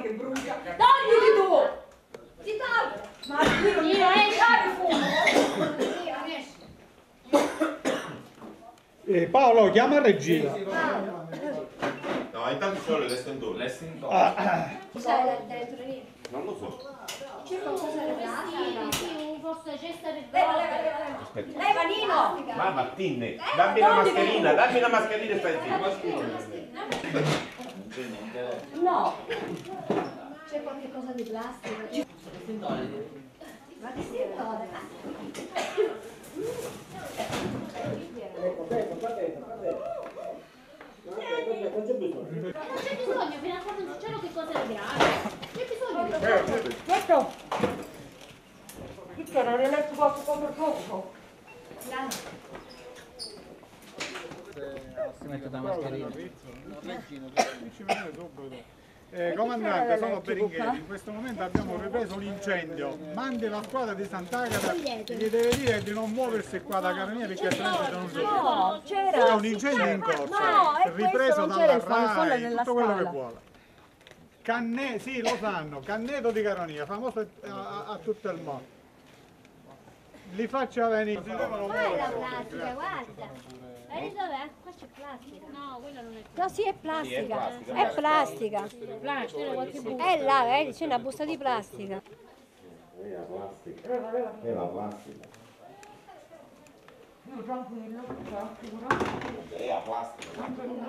che brucia. Togliti tu! Ti togli! Ma io caro fumo! Paolo, chiama Regina. No, intanto solo l'estentore. Cos'è là dentro lì? Non lo so. C'è qualcosa di plastica? Sì, forse c'è sta Leva, leva, Nino! Mamma, Tinne, dammi la mascherina e stai zitto. No! C'è qualche cosa di plastica? Ma che stintone? Non c'è bisogno, fino a quando non succede che cosa è grave. C'è bisogno di Questo! Che c'era? Non è messo qualcosa per fuoco? Si mette la mascherina. Comandante, sono Beringheri. In questo momento abbiamo ripreso un incendio. Mandi la squadra di Sant'Agata, gli deve dire di non muoversi qua da Carabinieri perché altrimenti sono giù. No, C'era un incendio in corso, ripreso dalla RAI, tutto quello che vuole. Sì, lo sanno, Canneto di Caronia, famoso a tutto il mondo. Li faccia venire. Qua è la plastica, guarda. Vedi dov'è? Qua c'è plastica. No, quella non è plastica. No, sì, è plastica. È plastica. Plastica, qualche busta. È là, vedi, c'è una busta di plastica. È la plastica. È la plastica. No, tranquillo, sicuro. È la plastica.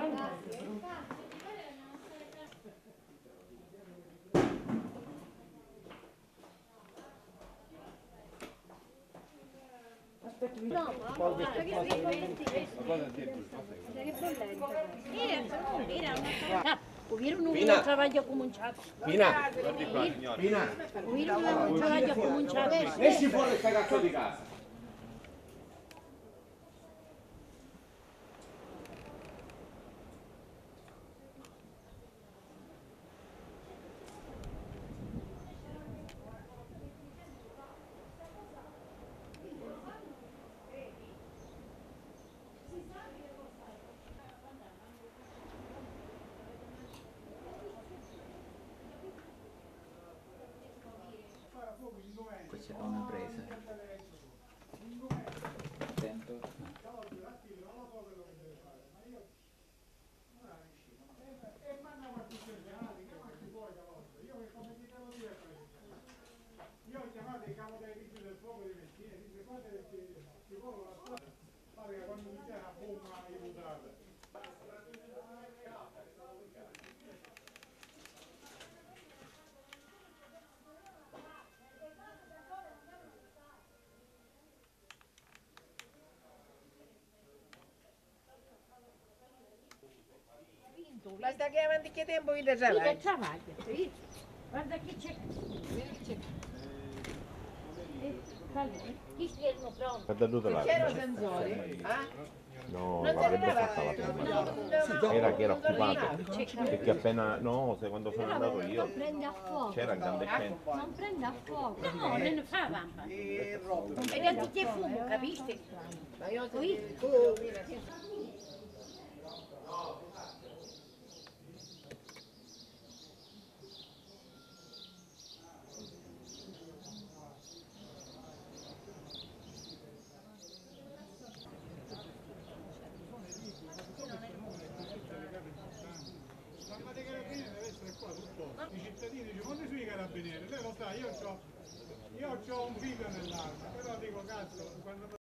No, guarda che bollente. Un trabalho cominciato. Pina, Pina, Un trabalho cominciato. esci fuori questa cazzo di casa. Questa è un'impresa. Attento. Io ho chiamato il capo dei vigili del fuoco di Messina e dice guarda che ci vuole la strada, pare che quando iniziano a bomba le mutate. Basta che avanti che tempo vi da Che travaglio. Guarda che c'è. Chi schermo pronto? È venuto là. c'erano sensori? No, Non l'avrebbe si fatta la prima. Era che era occupato. Perché appena, no, quando sono andato io, Non prende a fuoco. c'era grande gente. Non prende a fuoco. No, non fa vampa. E anziché fumo, capisci? Ma io qui. I cittadini dicono, quando sui carabinieri? Lei lo sa, io ho un figlio nell'arma, però dico cazzo, quando